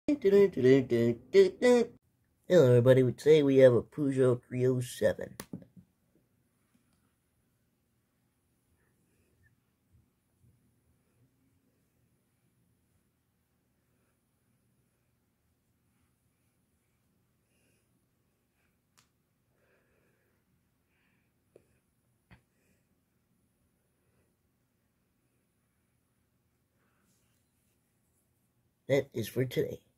Hello everybody, today we have a Peugeot 307. That is for today.